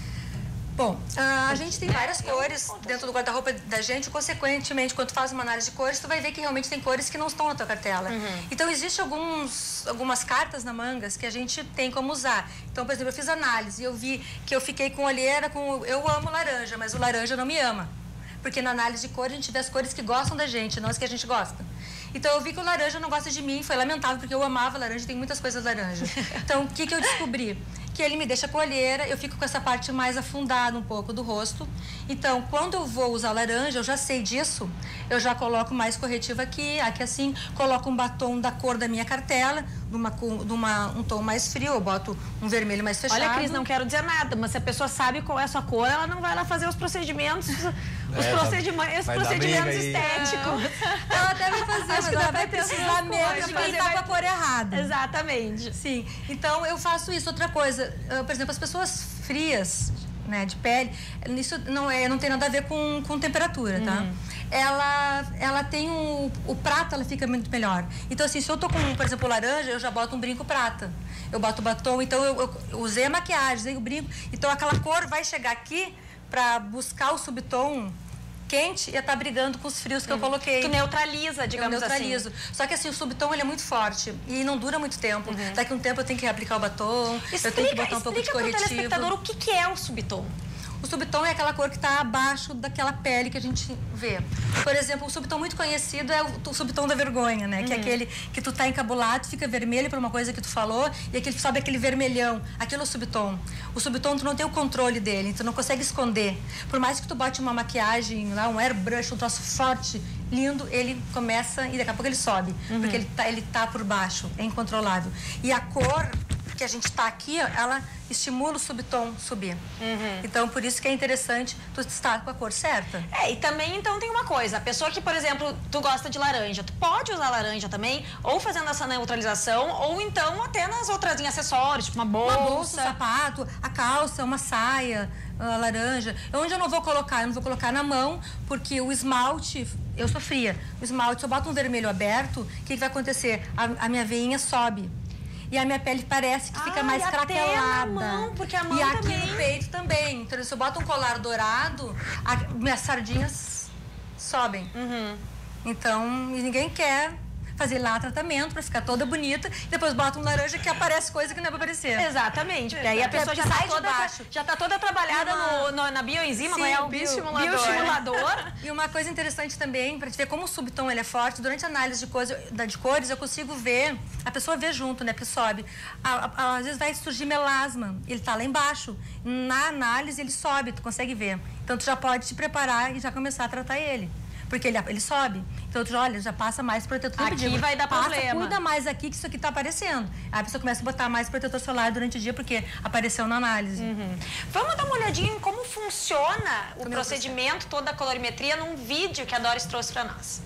Bom, uh, a gente tem várias é, cores dentro do guarda-roupa da gente, consequentemente, quando tu faz uma análise de cores, tu vai ver que realmente tem cores que não estão na tua cartela. Uhum. Então, existem alguns, algumas cartas na mangas que a gente tem como usar. Então, por exemplo, eu fiz análise e eu vi que eu fiquei com olheira, com eu amo laranja, mas o laranja não me ama. Porque na análise de cores, a gente vê as cores que gostam da gente, não as que a gente gosta. Então, eu vi que o laranja não gosta de mim, foi lamentável, porque eu amava laranja, tem muitas coisas laranja. Então, o que, que eu descobri? Que ele me deixa com a olheira, eu fico com essa parte mais afundada um pouco do rosto. Então, quando eu vou usar laranja, eu já sei disso, eu já coloco mais corretivo aqui, aqui assim, coloco um batom da cor da minha cartela, numa, numa, um tom mais frio, eu boto um vermelho mais fechado. Olha, Cris, não quero dizer nada, mas se a pessoa sabe qual é a sua cor, ela não vai lá fazer os procedimentos, os é, procedimentos, os procedimentos estéticos. É. Ela até vai fazer, Acho mas ela vai precisar mesmo de quem tá com a cor errada. Exatamente. Sim, então eu faço isso. Outra coisa, por exemplo, as pessoas frias, né, de pele, isso não, é, não tem nada a ver com, com temperatura, tá? Uhum. Ela, ela tem um... O prata, ela fica muito melhor. Então, assim, se eu tô com, por exemplo, laranja, eu já boto um brinco prata. Eu boto batom, então eu, eu usei a maquiagem, usei o brinco. Então, aquela cor vai chegar aqui pra buscar o subtom quente e tá brigando com os frios que hum. eu coloquei. Tu neutraliza, digamos eu neutralizo. assim. Só que assim, o subtom ele é muito forte e não dura muito tempo. Uhum. Daqui a um tempo eu tenho que reaplicar o batom, explica, eu tenho que botar um pouco de corretivo. Explica pro telespectador o que, que é o subtom. O subtom é aquela cor que está abaixo daquela pele que a gente vê. Por exemplo, o subtom muito conhecido é o, o subtom da vergonha, né? Uhum. Que é aquele que tu tá encabulado, fica vermelho por uma coisa que tu falou e aquele sobe aquele vermelhão. Aquilo é o subtom. O subtom tu não tem o controle dele, tu não consegue esconder. Por mais que tu bote uma maquiagem, lá, um airbrush, um troço forte, lindo, ele começa e daqui a pouco ele sobe. Uhum. Porque ele tá, ele tá por baixo, é incontrolável. E a cor que a gente tá aqui, ó, ela estimula o subtom subir. Uhum. Então, por isso que é interessante tu estar com a cor certa. É, e também, então, tem uma coisa. A pessoa que, por exemplo, tu gosta de laranja, tu pode usar laranja também, ou fazendo essa neutralização, ou então até nas outras, em acessórios, tipo uma bolsa. Uma bolsa, um sapato, a calça, uma saia, a laranja. Onde eu não vou colocar? Eu não vou colocar na mão, porque o esmalte, eu sou fria. O esmalte, se eu boto um vermelho aberto, o que, que vai acontecer? A, a minha veinha sobe. E a minha pele parece que fica ah, mais craquelada. Mão, porque a mão e aqui também. no peito também. Então, se eu boto um colar dourado, a, minhas sardinhas sobem. Uhum. Então, e ninguém quer fazer lá tratamento pra ficar toda bonita. E depois bota um laranja que aparece coisa que não é pra aparecer. Exatamente. Porque aí a pessoa já tá, toda, já tá toda trabalhada uma... no, no, na bioenzima, Sim, é o bioestimulador. bioestimulador. E uma coisa interessante também, pra te ver como o subtom ele é forte, durante a análise de cores, de cores eu consigo ver, a pessoa vê junto, né, porque sobe. A, a, às vezes vai surgir melasma, ele tá lá embaixo. Na análise ele sobe, tu consegue ver. Então tu já pode te preparar e já começar a tratar ele. Porque ele, ele sobe. Então, tu olha, já passa mais protetor. Aqui digo, vai dar passa, problema. Cuida mais aqui que isso aqui tá aparecendo. Aí a pessoa começa a botar mais protetor solar durante o dia porque apareceu na análise. Uhum. Vamos dar uma olhadinha em como funciona o como procedimento, toda a colorimetria, num vídeo que a Doris trouxe para nós.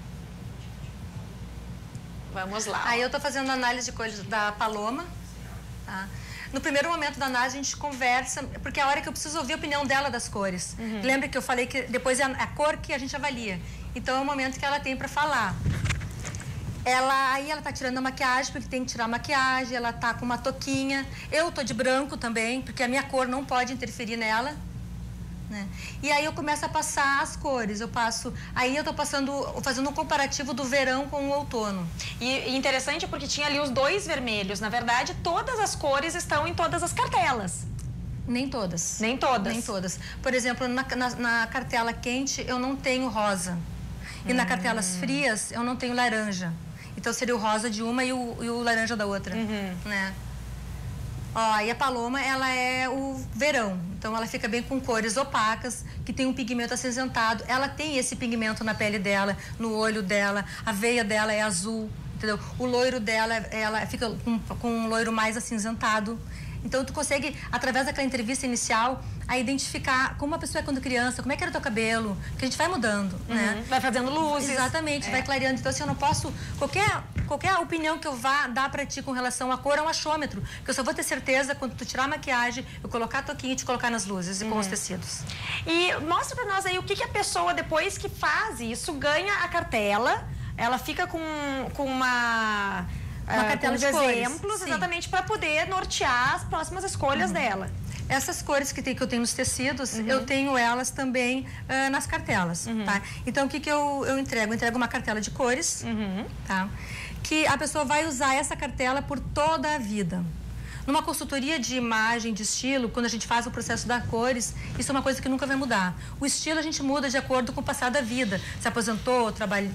Vamos lá. Aí eu tô fazendo a análise de cores da Paloma. Tá? No primeiro momento da análise, a gente conversa, porque é a hora que eu preciso ouvir a opinião dela das cores. Uhum. Lembra que eu falei que depois é a cor que a gente avalia. Então, é o momento que ela tem para falar. Ela, aí ela tá tirando a maquiagem, porque tem que tirar a maquiagem, ela tá com uma touquinha. Eu tô de branco também, porque a minha cor não pode interferir nela. Né? E aí eu começo a passar as cores, eu passo, aí eu tô passando, fazendo um comparativo do verão com o outono. E, e interessante porque tinha ali os dois vermelhos, na verdade todas as cores estão em todas as cartelas. Nem todas. Nem todas? Nem todas. Por exemplo, na, na, na cartela quente eu não tenho rosa, e hum. na cartelas frias eu não tenho laranja, então seria o rosa de uma e o, e o laranja da outra, uhum. né? Ó, e a Paloma, ela é o verão, então ela fica bem com cores opacas, que tem um pigmento acinzentado. Ela tem esse pigmento na pele dela, no olho dela, a veia dela é azul, entendeu? O loiro dela, ela fica com, com um loiro mais acinzentado. Então, tu consegue, através daquela entrevista inicial, a identificar como a pessoa é quando criança, como é que era o teu cabelo, que a gente vai mudando, uhum. né? Vai fazendo luzes. Exatamente, é. vai clareando. Então, assim, eu não posso... Qualquer, qualquer opinião que eu vá dar pra ti com relação à cor é um achômetro. Que eu só vou ter certeza quando tu tirar a maquiagem, eu colocar a toquinha e te colocar nas luzes uhum. e com os tecidos. E mostra pra nós aí o que, que a pessoa, depois que faz isso, ganha a cartela, ela fica com, com uma... Uma uh, cartela com de exemplos, cores. Exatamente, para poder nortear as próximas escolhas uhum. dela. Essas cores que, tem, que eu tenho nos tecidos, uhum. eu tenho elas também uh, nas cartelas, uhum. tá? Então, o que, que eu, eu entrego? Eu entrego uma cartela de cores, uhum. tá? Que a pessoa vai usar essa cartela por toda a vida. Numa consultoria de imagem, de estilo, quando a gente faz o processo das cores, isso é uma coisa que nunca vai mudar. O estilo a gente muda de acordo com o passar da vida. Se aposentou, trabalha,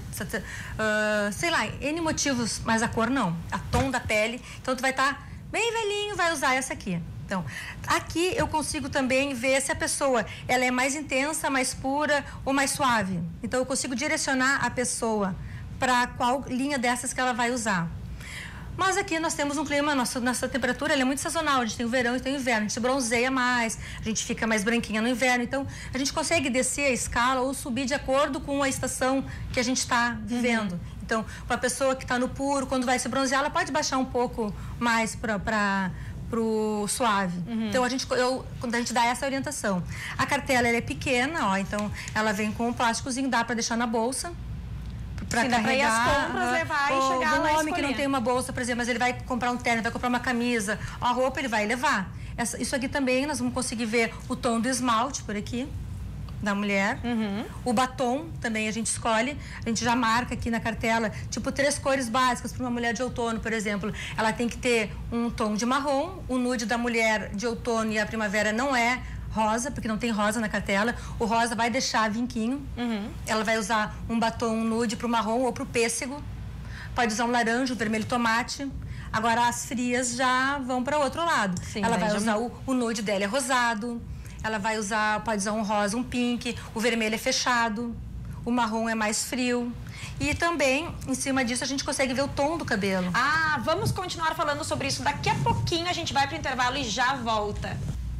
uh, sei lá, N motivos, mas a cor não. A tom da pele. Então, tu vai estar tá bem velhinho, vai usar essa aqui. Então, aqui eu consigo também ver se a pessoa ela é mais intensa, mais pura ou mais suave. Então, eu consigo direcionar a pessoa para qual linha dessas que ela vai usar. Mas aqui nós temos um clima, nossa, nossa temperatura ela é muito sazonal, a gente tem o verão e tem o inverno, a gente bronzeia mais, a gente fica mais branquinha no inverno, então a gente consegue descer a escala ou subir de acordo com a estação que a gente está vivendo. Uhum. Então, para a pessoa que está no puro, quando vai se bronzear, ela pode baixar um pouco mais para pro suave. Uhum. Então, a gente, eu, quando a gente dá essa orientação. A cartela ela é pequena, ó, então ela vem com um plásticozinho, dá para deixar na bolsa. Para carregar, ir às compras, levar e chegar lá. Um homem que não tem uma bolsa, por exemplo, mas ele vai comprar um terno, vai comprar uma camisa, a roupa ele vai levar. Essa, isso aqui também nós vamos conseguir ver o tom do esmalte por aqui da mulher. Uhum. O batom também a gente escolhe, a gente já marca aqui na cartela, tipo três cores básicas para uma mulher de outono, por exemplo. Ela tem que ter um tom de marrom, o nude da mulher de outono e a primavera não é rosa, porque não tem rosa na cartela. O rosa vai deixar vinquinho. Uhum. Ela vai usar um batom nude pro marrom ou pro pêssego. Pode usar um laranja, um vermelho tomate. Agora as frias já vão para outro lado. Sim, ela vai já... usar o, o nude dela é rosado. Ela vai usar, pode usar um rosa, um pink. O vermelho é fechado. O marrom é mais frio. E também, em cima disso, a gente consegue ver o tom do cabelo. Ah, vamos continuar falando sobre isso. Daqui a pouquinho a gente vai pro intervalo e já volta.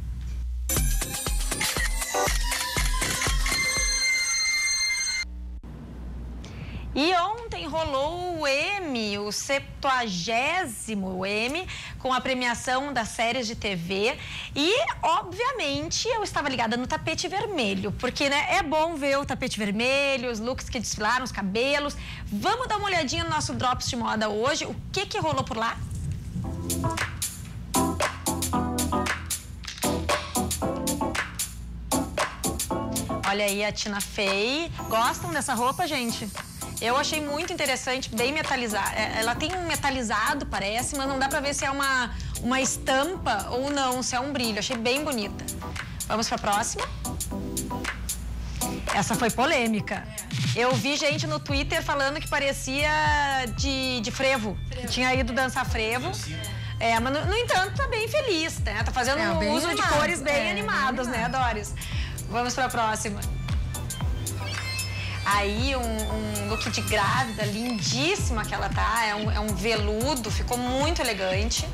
E ontem rolou o Emmy, o septuagésimo Emmy, com a premiação das séries de T V. E, obviamente, eu estava ligada no tapete vermelho, porque, né, é bom ver o tapete vermelho, os looks que desfilaram, os cabelos. Vamos dar uma olhadinha no nosso Drops de Moda hoje. O que que rolou por lá? Olha aí a Tina Fey. Gostam dessa roupa, gente? Eu achei muito interessante, bem metalizada. Ela tem um metalizado, parece, mas não dá pra ver se é uma, uma estampa ou não, se é um brilho. Achei bem bonita. Vamos pra próxima. Essa foi polêmica. Eu vi gente no Twitter falando que parecia de, de frevo, que tinha ido dançar frevo. É, mas no, no entanto tá bem feliz, né? Tá fazendo é, um uso animado. de cores bem é, animadas, bem né, Doris? Vamos pra próxima. Aí, um, um look de grávida, lindíssima que ela tá, é um, é um veludo, ficou muito elegante.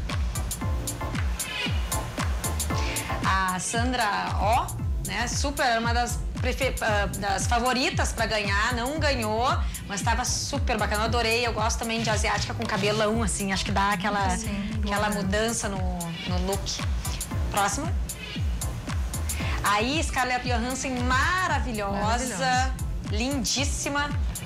A Sandra Oh, né, super, uma das, prefer, das favoritas para ganhar, não ganhou, mas estava super bacana, eu adorei, eu gosto também de asiática com cabelão, assim, acho que dá aquela, Sim, aquela mudança no, no look. Próxima. Aí, Scarlett Johansson, maravilhosa. maravilhosa. Lindíssima.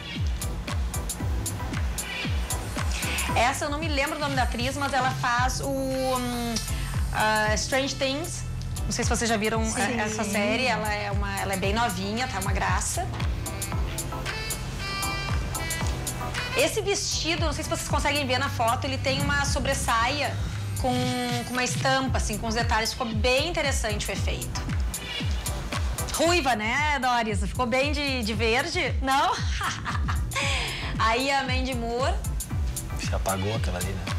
Essa eu não me lembro o nome da atriz, mas ela faz o um, uh, Strange Things. Não sei se vocês já viram Sim. essa série. Ela é, uma, ela é bem novinha, tá uma graça. Esse vestido, não sei se vocês conseguem ver na foto, ele tem uma sobressaia com, com uma estampa, assim, com os detalhes. Ficou bem interessante o efeito. Ruiva, né, Doris? Ficou bem de, de verde? Não? Aí a Mandy Moore. Se apagou aquela ali, né?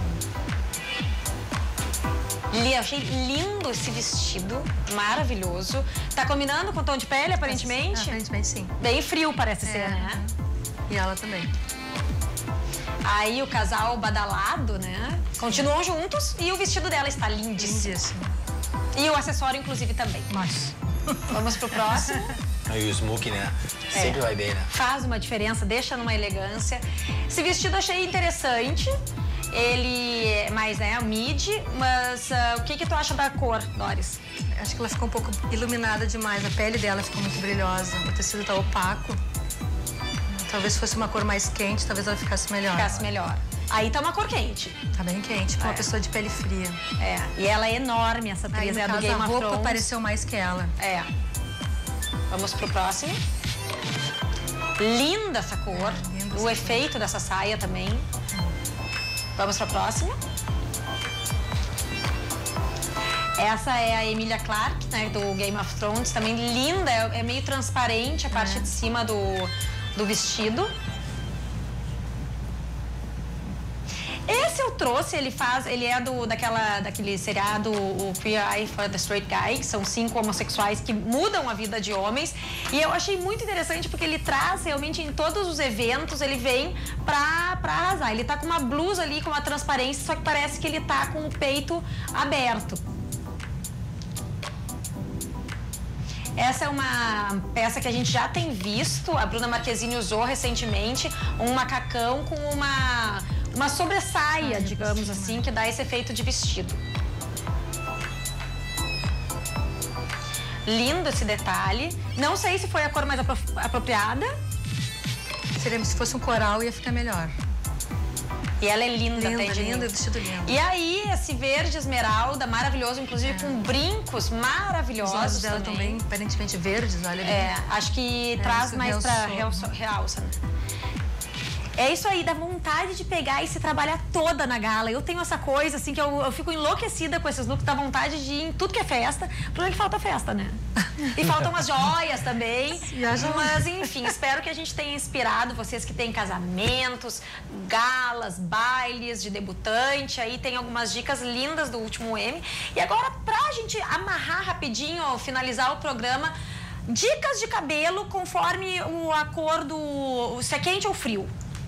Li, achei lindo esse vestido, maravilhoso. Tá combinando com o tom de pele, aparentemente? Aparentemente, sim. Bem frio, parece é. ser, né? E ela também. Aí o casal badalado, né? Continuam juntos e o vestido dela está lindíssimo. Lindíssimo. E o acessório, inclusive, também. Mas... Vamos pro próximo. Aí o smoke, né? Sempre É. vai bem, né? Faz uma diferença, deixa numa elegância. Esse vestido eu achei interessante. Ele é mais, né, mid, mas uh, o que que tu acha da cor, Doris? Acho que ela ficou um pouco iluminada demais. A pele dela ficou muito brilhosa. O tecido tá opaco. Talvez fosse uma cor mais quente, talvez ela ficasse melhor. Ficasse melhor. Aí tá uma cor quente. Tá bem quente, pra uma É. pessoa de pele fria. É. E ela é enorme, essa Aí, atriz, no é a do caso, Game a of roupa Thrones. pareceu mais que ela. É. Vamos pro próximo. Linda essa cor. É, linda o essa efeito dessa saia também. Vamos pra próxima. Essa é a Emilia Clarke, né, do Game of Thrones. Também linda, é, é meio transparente a parte É. de cima do, do vestido. Esse eu trouxe, ele faz, ele é do, daquela, daquele seriado, o Queer Eye for the Straight Guy, que são cinco homossexuais que mudam a vida de homens. E eu achei muito interessante porque ele traz realmente em todos os eventos, ele vem pra, pra arrasar. Ele tá com uma blusa ali, com uma transparência, só que parece que ele tá com o peito aberto. Essa é uma peça que a gente já tem visto, a Bruna Marquezine usou recentemente, um macacão com uma, uma sobressaia, Ai, digamos assim, que dá esse efeito de vestido. Lindo esse detalhe. Não sei se foi a cor mais apro apropriada. Seria, se fosse um coral, ia ficar melhor. E ela é linda, Linda, até de linda, lindo. vestido lindo. E aí, esse verde esmeralda, maravilhoso, inclusive É. com brincos maravilhosos. Os olhos dela também. também, aparentemente verdes, olha ali. É, acho que traz isso mais pra realçou. realça, realça, né? É isso aí, dá vontade de pegar e se trabalhar toda na gala. Eu tenho essa coisa, assim, que eu, eu fico enlouquecida com esses looks, dá vontade de ir em tudo que é festa. O problema é que falta festa, né? E faltam as joias também. Mas, enfim, espero que a gente tenha inspirado vocês que têm casamentos, galas, bailes de debutante. Aí tem algumas dicas lindas do último M. E agora, pra gente amarrar rapidinho, finalizar o programa, dicas de cabelo conforme o a cor do... se é quente ou frio.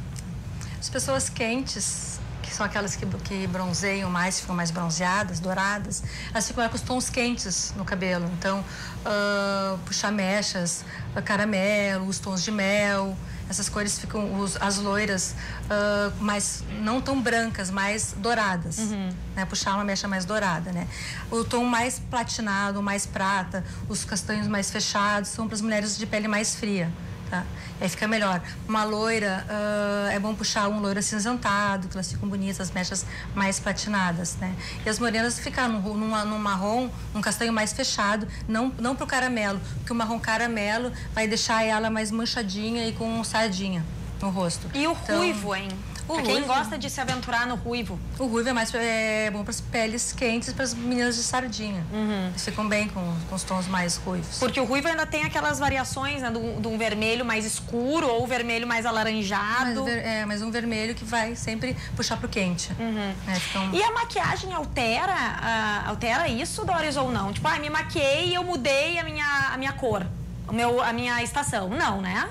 As pessoas quentes, que são aquelas que, que bronzeiam mais, ficam mais bronzeadas, douradas, elas ficam com os tons quentes no cabelo. Então, uh, puxar mechas, caramelo, os tons de mel, essas cores ficam, os, as loiras, uh, mais, não tão brancas, mais douradas. Uhum. Né? Puxar uma mecha mais dourada, né? O tom mais platinado, mais prata, os castanhos mais fechados, são para as mulheres de pele mais fria. Tá? Aí fica melhor. Uma loira, uh, é bom puxar um loiro acinzentado, que elas ficam bonitas, as mechas mais platinadas, né? E as morenas ficar num, numa, num marrom, um castanho mais fechado, não, não pro caramelo, porque o marrom caramelo vai deixar ela mais manchadinha e com sardinha no rosto. E o Então, ruivo, hein? o Pra quem ruivo. gosta de se aventurar no ruivo. O ruivo é mais é, bom para as peles quentes, para as meninas de sardinha. Eles ficam bem com, com os tons mais ruivos. Porque o ruivo ainda tem aquelas variações, né? Do, do um vermelho mais escuro ou vermelho mais alaranjado. Mas, ver- é, mas um vermelho que vai sempre puxar pro quente. É, fica um- E a maquiagem altera, ah, altera isso, Doris, ou não? Tipo, ah, me maquiei e eu mudei a minha, a minha cor, o meu, a minha estação. Não, né?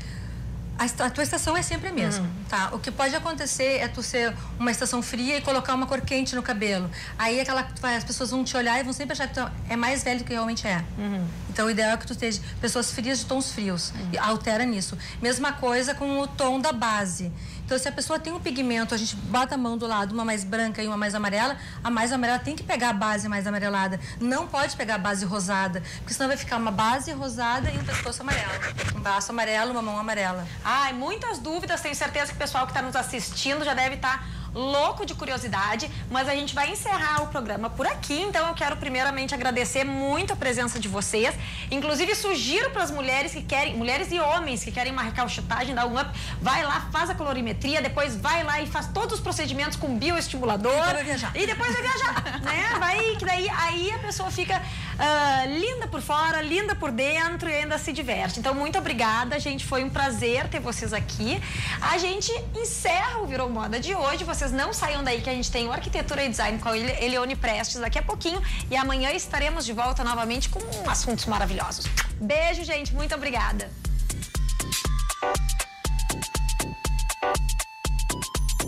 A, esta- a tua estação é sempre a mesma, tá? O que pode acontecer é tu ser uma estação fria e colocar uma cor quente no cabelo. Aí aquela, tu vai- as pessoas vão te olhar e vão sempre achar que tu é mais velho do que realmente é. Então o ideal é que tu esteja pessoas frias de tons frios. E altera nisso. Mesma coisa com o tom da base. Então, se a pessoa tem um pigmento, a gente bota a mão do lado, uma mais branca e uma mais amarela, a mais amarela tem que pegar a base mais amarelada. Não pode pegar a base rosada, porque senão vai ficar uma base rosada e um pescoço amarelo. Um braço amarelo, uma mão amarela. Ai, muitas dúvidas, tenho certeza que o pessoal que está nos assistindo já deve estar louco de curiosidade, mas a gente vai encerrar o programa por aqui, então eu quero primeiramente agradecer muito a presença de vocês, inclusive sugiro para as mulheres que querem, mulheres e homens que querem marcar o chutagem, dar um up, vai lá, faz a colorimetria, depois vai lá e faz todos os procedimentos com bioestimulador. E vai viajar. E depois vai viajar, né? Vai, que daí aí a pessoa fica ah, linda por fora, linda por dentro e ainda se diverte. Então, muito obrigada, gente. Foi um prazer ter vocês aqui. A gente encerra o Virou Moda de hoje. Vocês não saiam daí que a gente tem o Arquitetura e Design com a Ele- Elione Prestes daqui a pouquinho. E amanhã estaremos de volta novamente com assuntos maravilhosos. Beijo, gente. Muito obrigada.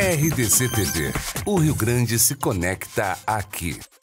R D C T V. O Rio Grande se conecta aqui.